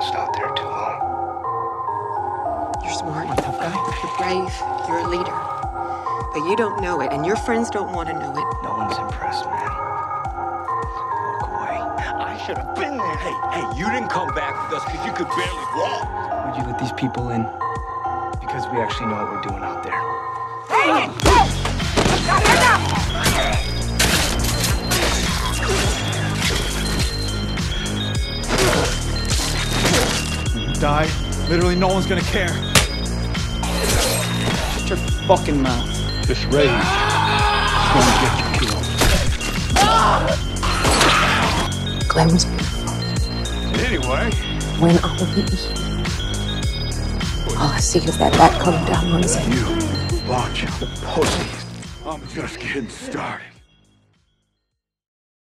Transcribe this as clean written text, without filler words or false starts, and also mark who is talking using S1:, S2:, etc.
S1: lost out there too long.
S2: You're smart, you're tough guy. You're brave, you're a leader. But you don't know it, and your friends don't want to know it.
S1: No one's impressed, man. Walk away.
S3: I should have been there. Hey, you didn't come back with us because you could barely walk.
S1: Would you let these people in? Because we actually know what we're doing out there.
S3: Hey!
S4: When you die, literally no one's gonna care.
S1: Shut your fucking mouth.
S4: This rage is gonna get you killed.
S2: Glenn was beautiful.
S4: Anyway.
S2: When I will be here, all I see is that back coming down on his head.
S4: You bunch of pussies. I'm just getting started.